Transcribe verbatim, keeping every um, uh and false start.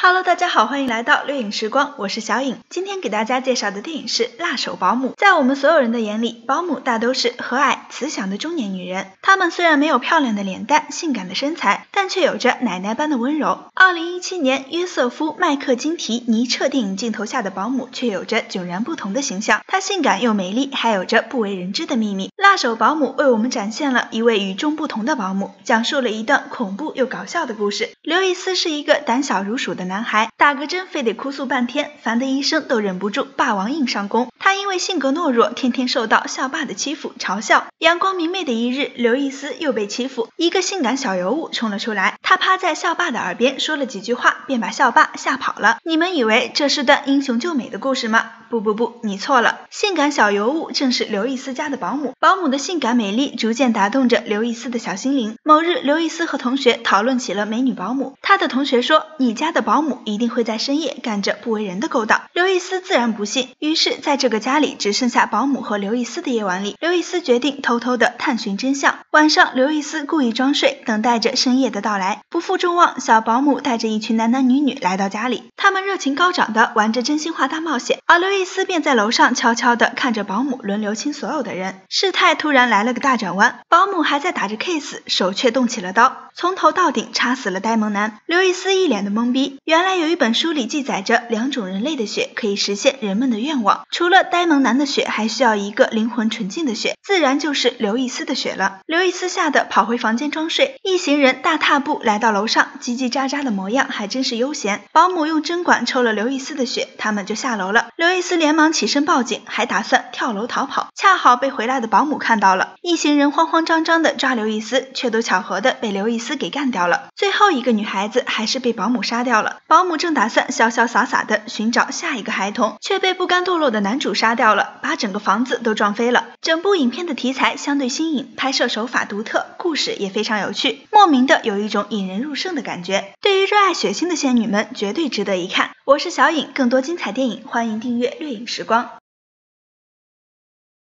Hello， 大家好，欢迎来到掠影时光，我是小影。今天给大家介绍的电影是《辣手保姆》。在我们所有人的眼里，保姆大都是和蔼慈祥的中年女人。她们虽然没有漂亮的脸蛋、性感的身材，但却有着奶奶般的温柔。二零一七年，约瑟夫·麦克金提尼彻电影镜头下的保姆却有着迥然不同的形象。她性感又美丽，还有着不为人知的秘密。辣手保姆为我们展现了一位与众不同的保姆，讲述了一段恐怖又搞笑的故事。刘易斯是一个胆小如鼠的男孩，打个针非得哭诉半天，烦得医生都忍不住霸王硬上弓。他因为性格懦弱，天天受到校霸的欺负嘲笑。阳光明媚的一日，刘易斯又被欺负，一个性感小尤物冲了出来，他趴在校霸的耳边说了几句话，便把校霸吓跑了。你们以为这是段英雄救美的故事吗？不不不，你错了。性感小尤物正是刘易斯家的保姆，保姆的性感美丽逐渐打动着刘易斯的小心灵。某日，刘易斯和同学讨论起了美女保姆，他的同学说，你家的保姆一定会在深夜干着不为人的勾当。刘易斯自然不信，于是在这个家里只剩下保姆和刘易斯的夜晚里，刘易斯决定偷偷的探寻真相。晚上，刘易斯故意装睡，等待着深夜的到来。不负众望，小保姆带着一群男男女女来到家里，他们热情高涨的玩着真心话大冒险，而刘易斯便在楼上悄悄的看着保姆轮流亲所有的人。事态突然来了个大转弯，保姆还在打着 case， 手却动起了刀，从头到顶插死了呆萌男。刘易斯一脸的懵逼，原来有一本书里记载着两种人类的血可以实现人们的愿望，除了呆萌男的血，还需要一个灵魂纯净的血，自然就是刘易斯的血了。刘易斯吓得跑回房间装睡，一行人大踏步来到楼上，叽叽喳喳的模样还真是悠闲。保姆用针管抽了刘易斯的血，他们就下楼了。刘易斯连忙起身报警，还打算跳楼逃跑，恰好被回来的保姆看到了，一行人慌慌张张的抓刘易斯，却都巧合的被刘易斯给干掉了。最后一个女孩子还是被保姆杀掉了。保姆正打算潇潇洒洒的寻找下一个孩童，却被不甘堕落的男主杀掉了，把整个房子都撞飞了。整部影片的题材相对新颖，拍摄手法独特，故事也非常有趣，莫名的有一种引人入胜的感觉。对于热爱血腥的仙女们，绝对值得一看。我是小影，更多精彩电影欢迎订阅掠影时光。